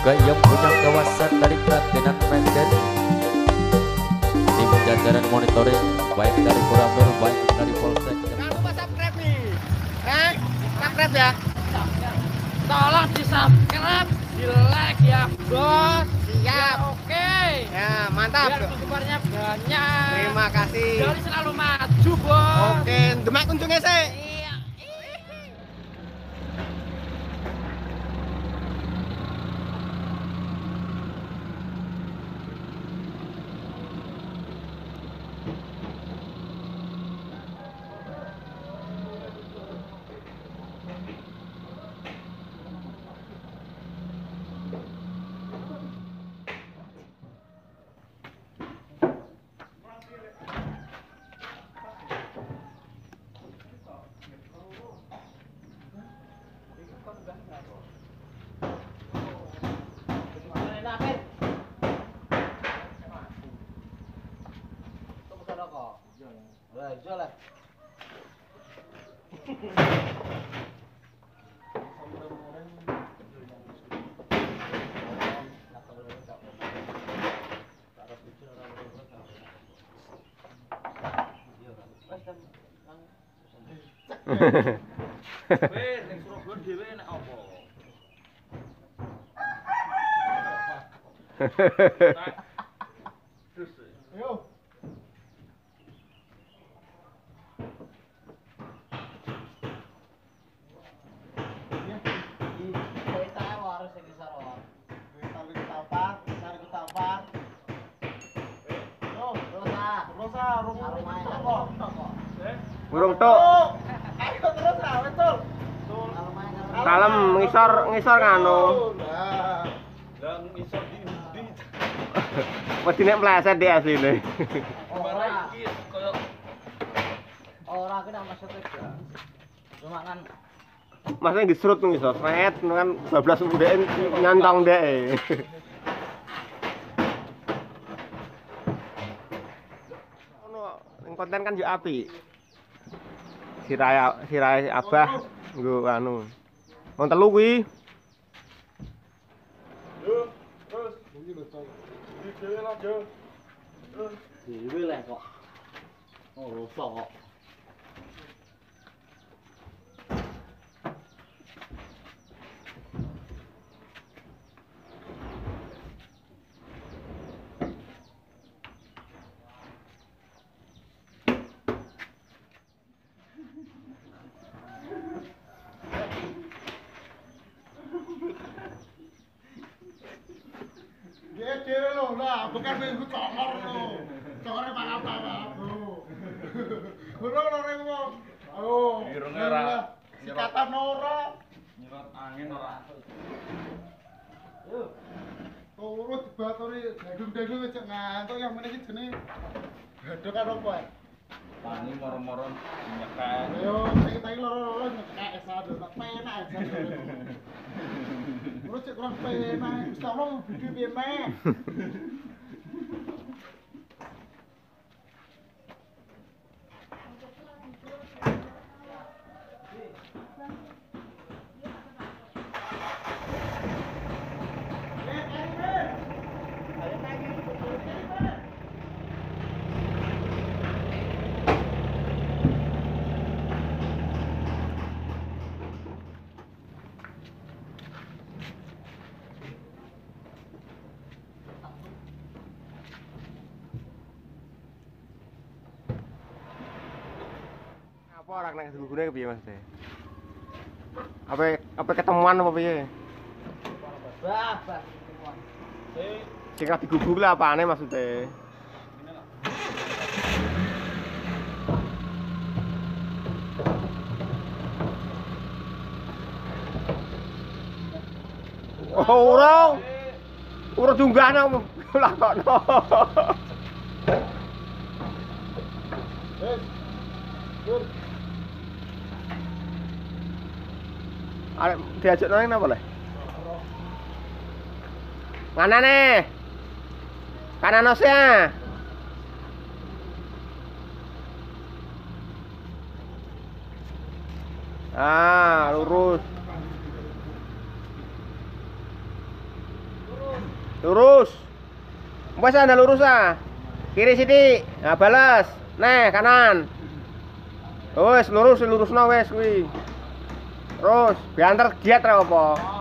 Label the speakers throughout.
Speaker 1: juga yang punya kawasan dari Pratenan Menden, tim jajaran monitoring baik dari Koramil baik dari Polsek.
Speaker 2: Jangan lupa subscribe nih, subscribe ya. Tolong di subscribe, di like ya bos. Siap. Ya, oke. Ya mantap. Biar penggemarnya banyak. Terima kasih. Jadi selalu maju bos. Oke, demak kunjungnya sih. Iya. Weh, ning Surabaya dhewe nek apa? Terus. Ayo.
Speaker 3: Burung tok.
Speaker 2: Ayo terus ah, betul.
Speaker 3: Salam ngisor nganu.
Speaker 2: Lah ngisor di ndi?
Speaker 3: Mesti nek meleset di asline.
Speaker 2: Ora iki koyo ora ki nang maksudnya. Cuma kan
Speaker 3: Masnya ngesrut ngisor, sret kan 12 mudeken nyantong dek. Ono konten kan yo apik. Sirai Abah nggo anu. Wong telu kuwi.
Speaker 2: yo terus iki lho to. Iki dhewe lah yo. Terus dhewe lah kok. Oh, rusak kok. Dhewe lho lah, bukan minggu congor lho. Congore maaf lho. Ora ora wong. Oh, irunge ora. Sikatan ora. Nyerot angin ora. Yo. Turut dibaturi daging-daging wis ngantuk yang meneh iki jenenge gadhok karo apa ae. Pani moro-moro nyekek. Yo, saiki loro-loro nyekek esado tak penak esado. Urut cek kurang penak, Gusti Allah bidu piye meh.
Speaker 3: Apa orang nang gugune kepiye Mas? Apa ketemuan apa piye?
Speaker 2: Bah.
Speaker 3: Sing lagi gugu lah apane maksudnya? Oh, ora dunggana lah kok no. Arek diajak nang napa le? Mana nih? Kanan osnya. Ah, lurus. Lurus. Wes anda lurus ah. Kiri sithik. Nah, balas. Nah, kanan. Wes lurusno wes kuwi. Terus biantar giat ra apa?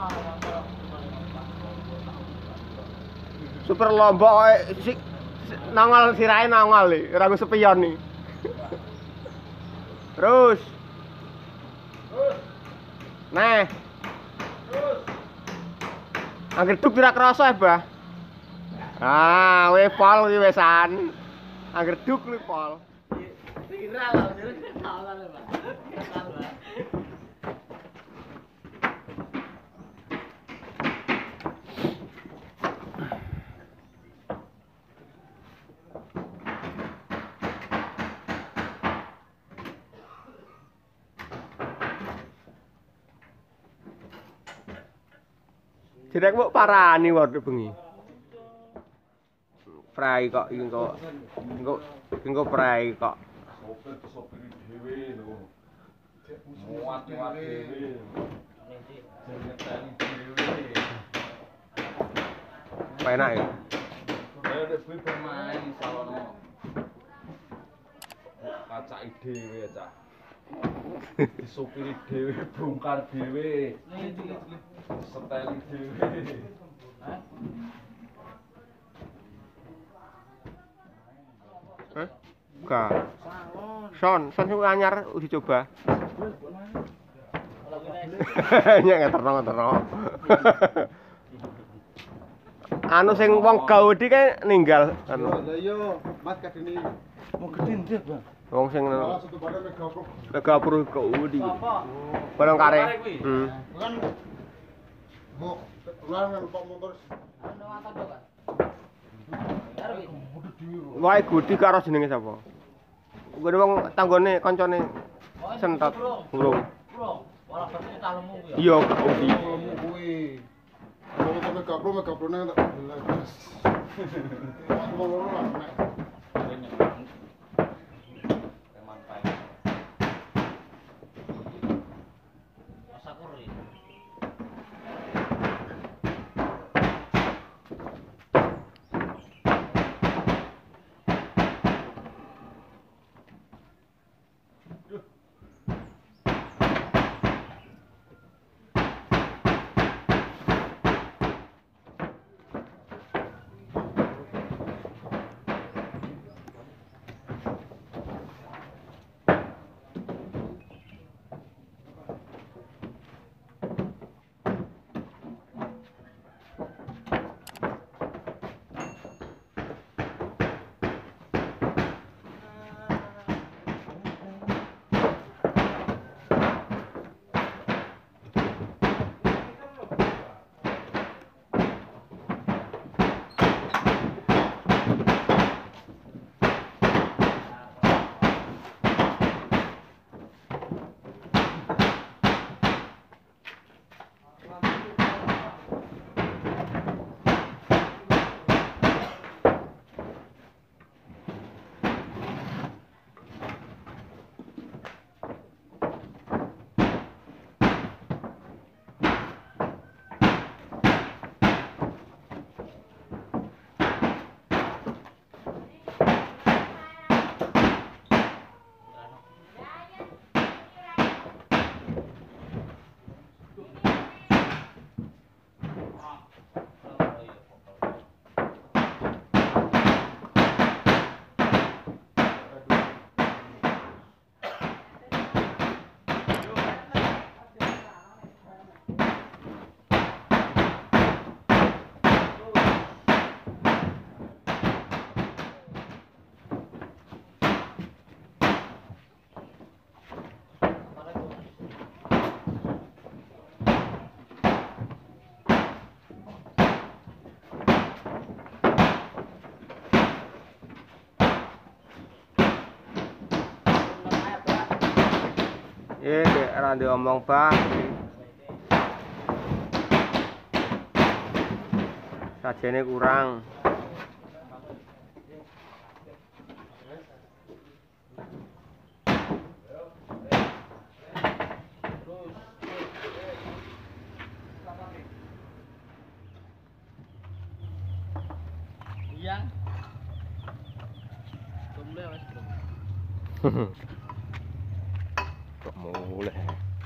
Speaker 3: Super lombok nongol sirahe nongol iki, ora nggo sepion iki. Terus. Nah. Angger duk ora krasa, Bah. Ah, we pol iki wesan. Angger duk kuwi pol.
Speaker 4: Kira lho, tahu kan, Pak. Tahu, Pak.
Speaker 3: Direk mbok parani wae bengi. Prai kok iki engko prai kok.
Speaker 5: Sopir dhewe lho. Muat dhewe. Jeneng dhewe.
Speaker 3: Penak ya.
Speaker 5: Nek kuwi bermain salono. Kacake dhewe, Cak. Disopiri dhewe, bongkar dhewe. Setel dhewe.
Speaker 3: Hah? Enggak. Son sing anyar uji coba. Nyek ngeterno. Anu sing wong gaudi kae ninggal anu.
Speaker 2: Lah iya, Mas kadene.
Speaker 5: Mau gede ndi, Bang?
Speaker 3: Wong sing
Speaker 2: Salah satu badan megapro.
Speaker 3: Megapur gaudi. Barang kare.
Speaker 2: Kan mau ulang numpak motor.
Speaker 3: Wae gudi karo jenenge sapa? Kuwi wong tanggane kancane sentot burung.
Speaker 4: Ora berarti talemu kuwi.
Speaker 3: Iya, gaudi.
Speaker 2: Kamu kuwi. Kalau motor megapro tak jelas. Aku mau loro lah nek.
Speaker 3: Dek ora diomong, Bang. Sajene kurang.
Speaker 4: siang. Tumble wes, Bro.
Speaker 3: Kok mulai.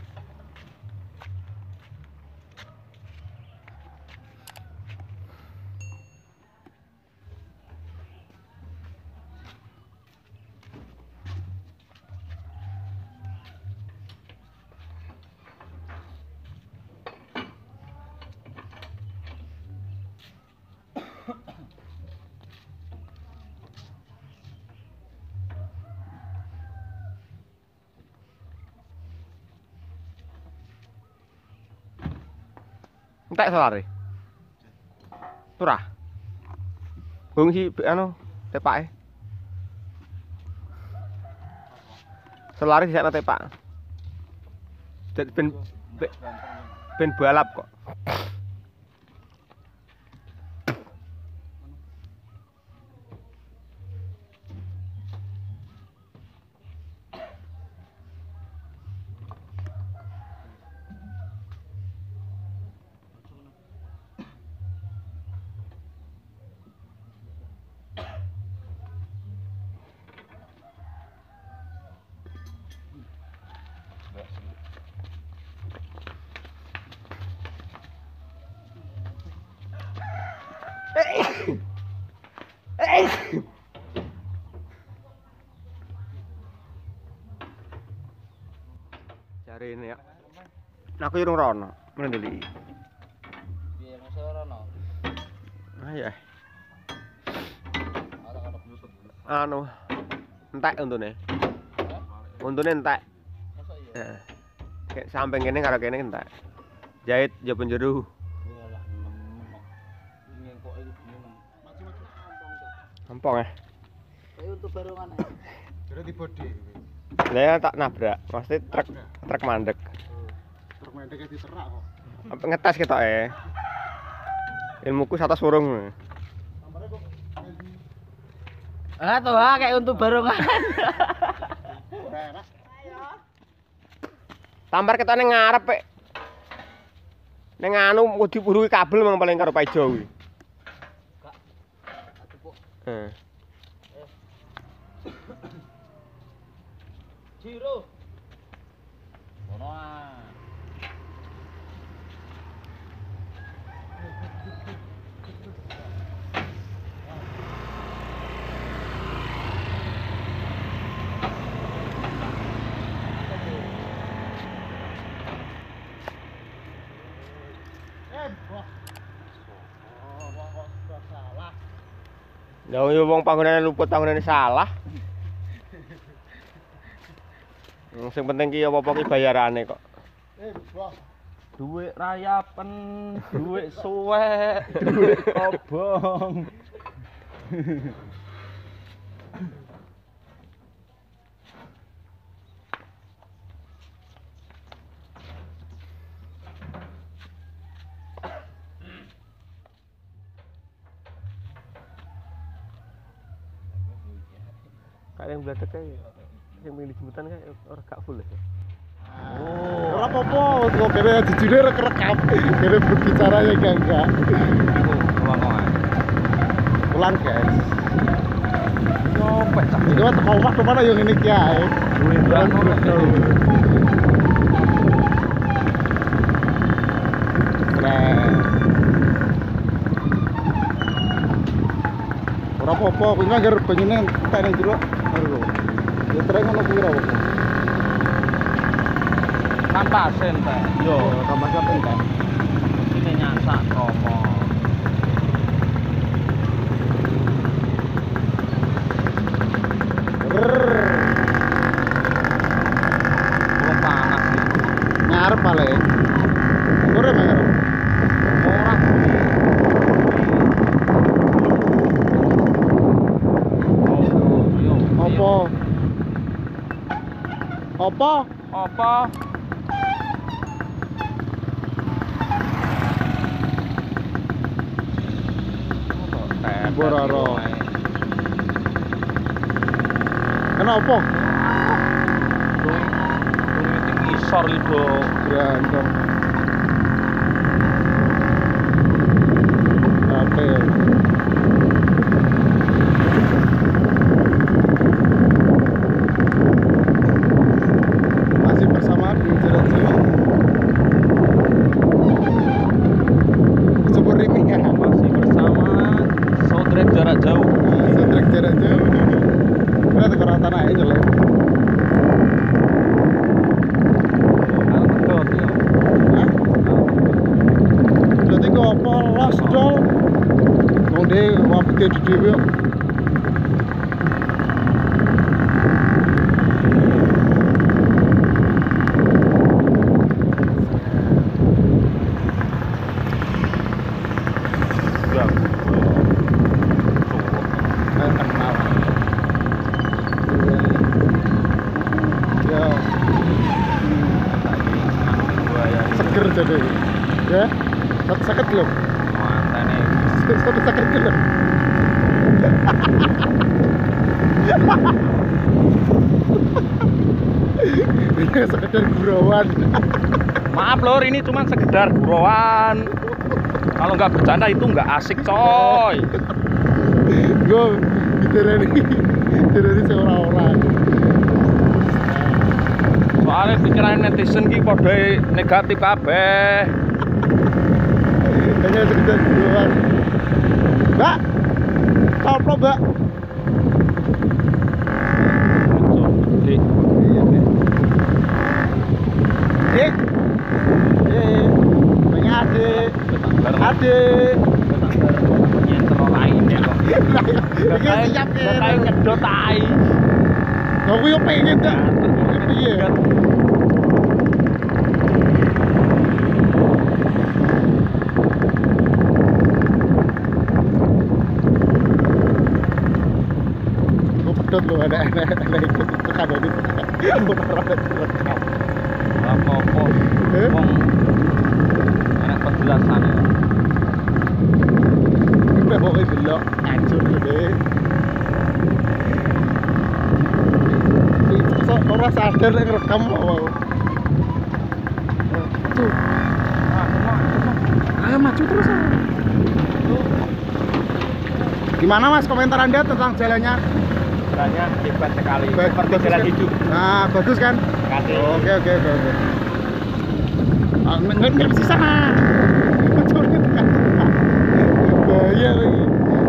Speaker 3: Entek solare. Turah. Bung si anu tepake. Solare disana tepak. Dadi ben balap kok. Cari ini ya. Aku urung rono, mendeli.
Speaker 4: Piye masalah rono?
Speaker 3: Ah ya.
Speaker 4: Arek-arek YouTube.
Speaker 3: Anu. Entek untune. Untune entek.
Speaker 4: Masa iya?
Speaker 3: Heeh. Kayak samping kene karo kene entek. Jahit ya penjuru.
Speaker 4: Iyalah nemen. Ngengkok iki nemen.
Speaker 3: Ampong ya.
Speaker 4: Kayak YouTube baru mana?
Speaker 2: Jadi di body.
Speaker 3: Lah ya tak nabrak. Maksudnya truk mandek.
Speaker 2: Truk mendeknya diterak kok.
Speaker 3: Apa ngetes ketoke. Ilmuku 100 burung.
Speaker 2: Gambarnya kok
Speaker 4: Ah, tuh kayak untuk barongan.
Speaker 2: ora enak.
Speaker 3: Tampar ketone ngarep pek. Ning anu kudu diburu kabel mang paling karo Pak Ijo kuwi.
Speaker 4: Kak. Atuh, Puk.
Speaker 3: Heeh.
Speaker 4: Jiro. Ono ah.
Speaker 2: Wah. Oh, kok salah.
Speaker 3: Ya wong panggonane luput panggonane salah. Sing penting ki apa-apa ki bayarane kok.
Speaker 2: Wah.
Speaker 5: Duit rayapen, duit suwek, duit kobong.
Speaker 3: Kayak yang belatek kayak yang milih jemputan kayak orang gak full ya.
Speaker 2: Ora apa-apa, kok kene dijune rekam. Kene berbicara ya enggak. Ulang guys.
Speaker 5: Nyopet cak.
Speaker 2: Iki wae teko omah kemana yo ngene iki ae.
Speaker 5: Duit rano.
Speaker 2: Ora apa-apa, kuwi ngger banyune entek ning jero. Ya terus ngono kuwi ora apa-apa.
Speaker 5: Tanpa sen teh.
Speaker 2: Yo, tambah sampe entek.
Speaker 5: Ini nyasak promo. Belum panas nih.
Speaker 2: Ngarep paling. Ora ngarep.
Speaker 5: Ora.
Speaker 2: Apa? Apa?
Speaker 5: Apa?
Speaker 2: Bororo. Kenapa?
Speaker 5: Tinggi isor itu.
Speaker 2: Berantem. Oke. gede di dhewe.
Speaker 5: Ya.
Speaker 2: Kenal. Ya, seger jadi. Ya. Satu sakit loh. Satu sakit loh. Ini sekedar gurauan.
Speaker 5: Maaf lor, ini cuma sekedar gurauan. Kalau nggak bercanda itu nggak asik coy.
Speaker 2: Gue diterani seorang-orang.
Speaker 5: Soalnya pikiran netizen ki kode negatif kabeh.
Speaker 2: Hanya sekedar gurauan. Mbak, tolong mbak.
Speaker 5: Dik,
Speaker 2: Dik, banyak adik, adik.
Speaker 5: yang terlalu lain ya kok.
Speaker 2: Iki siap ya.
Speaker 5: Kayak ngedot tai.
Speaker 2: Aku yo pengen dah. Iya. Gue pedot loh, ada ikut tekan ini tekan.
Speaker 5: Apa-apa. Wong enak penjelasan ya.
Speaker 2: Udah pokoknya gelok, hancur gede. Itu orang sadar yang rekam mau. Tuh. Maju terus. Gimana Mas komentar Anda tentang jalannya?
Speaker 5: Jalannya hebat sekali.
Speaker 2: Baik,
Speaker 5: Seperti
Speaker 2: bagus
Speaker 5: jalan
Speaker 2: kan?
Speaker 5: hidup.
Speaker 2: Nah, bagus kan?
Speaker 5: Kasih.
Speaker 2: Oke. Nggak bisa sana. Mencuri tekan. Bahaya lagi.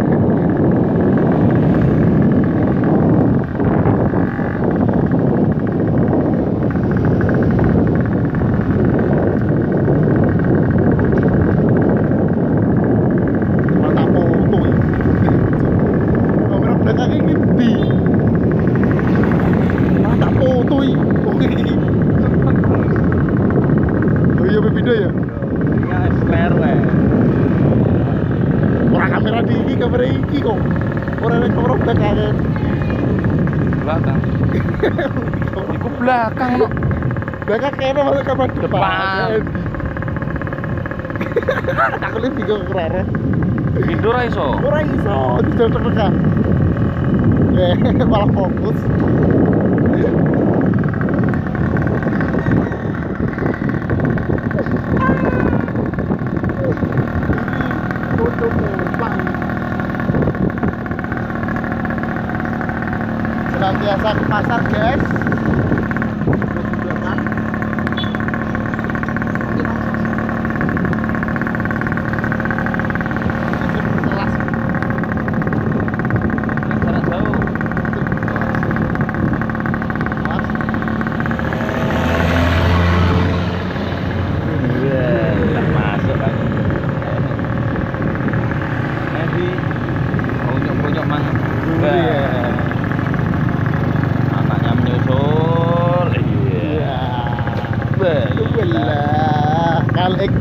Speaker 2: Mata foto ya. Kamera belakangnya gede. Mata foto ya. Oh iya beda ya.
Speaker 5: Ya flare wae.
Speaker 2: Orang kamera iki kok. Orang kamera belakangnya.
Speaker 5: Belakang. Iku belakang no.
Speaker 2: Belakang kayaknya masuk kamera
Speaker 5: Depan.
Speaker 2: Aku lihat bingung kerana.
Speaker 5: Tidur ra iso.
Speaker 2: Orang iso tidak terdekat. Malah fokus. Foto pulang. Senantiasa ke pasar guys.
Speaker 5: Jarak jauh. Udah masuk kan. Nanti punyok mang. Anaknya menyusul. Iya.
Speaker 2: Belah kalik.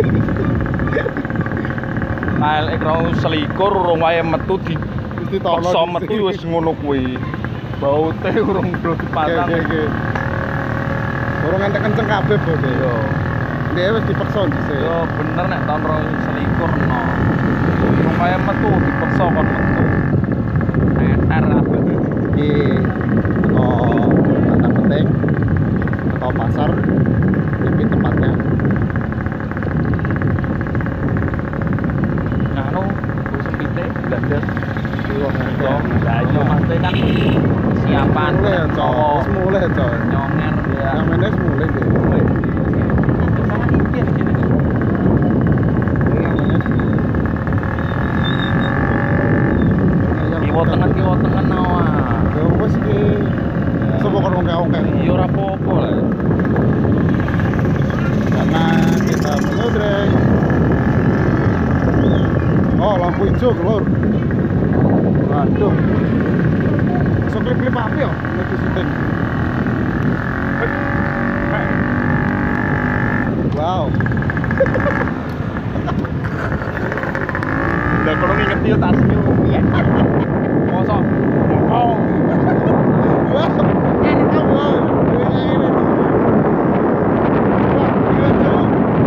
Speaker 5: Kalik rong selikur urung wae metu di
Speaker 2: Mesti tolong.
Speaker 5: paksa metu wis ngono kuwi. Bau teh urung do dipasang.
Speaker 2: Oke. Orang ngantek kenceng kabeh bode.
Speaker 5: Yo.
Speaker 2: Dia wis dipaksa dhisik.
Speaker 5: Yo bener nek tahun 2021 no. Urung wae metu dipaksa kon metu. Neter kabeh.
Speaker 2: Iki kata penting atau pasar ini tempatnya.
Speaker 5: Nganu sempite gadas.
Speaker 2: Yo,
Speaker 5: Yo, lah yo mate kan siapan
Speaker 2: mulai ya,
Speaker 5: cowok
Speaker 2: Cok. Mulai ya, Cok.
Speaker 5: nyonger ya.
Speaker 2: Yang mainnya mulai deh.
Speaker 5: Sama iki di sini tuh. Kiwo tengen nawa.
Speaker 2: Ya wis iki. Sopo kon ongkek-ongkek.
Speaker 5: Iya ora apa-apa lah.
Speaker 2: Karena kita menyeberang. Oh, lampu hijau keluar. Aduh. Masuk klip-klip apa ya? Lagi syuting. Wow.
Speaker 5: Lah kalau nginget yo tak senyum. Iya. Mosok. Oh.
Speaker 2: Wah. Ini tuh wow. Ini. Wah, gila tuh.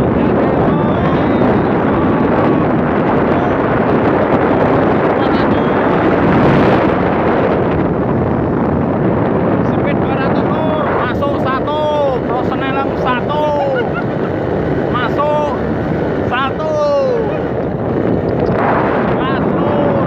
Speaker 5: Speed 200 lur, masuk 1, Rosenelem 1. Masuk 1. Gas lur.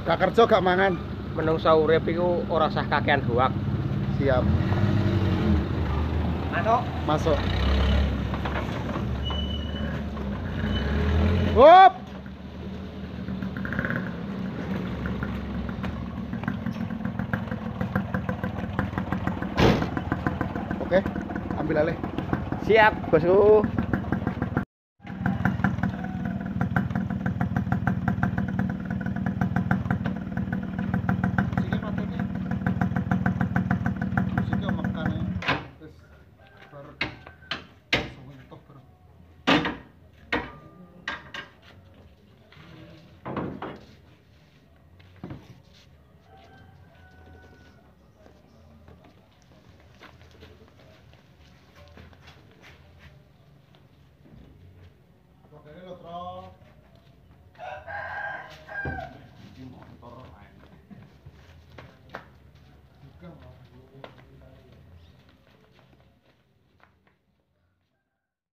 Speaker 2: Gak kerja gak mangan.
Speaker 3: Menungsa urip iku ora usah kakean hoak.
Speaker 2: Siap. Masuk. Hop. Oke, ambil alih.
Speaker 3: Siap, bosku.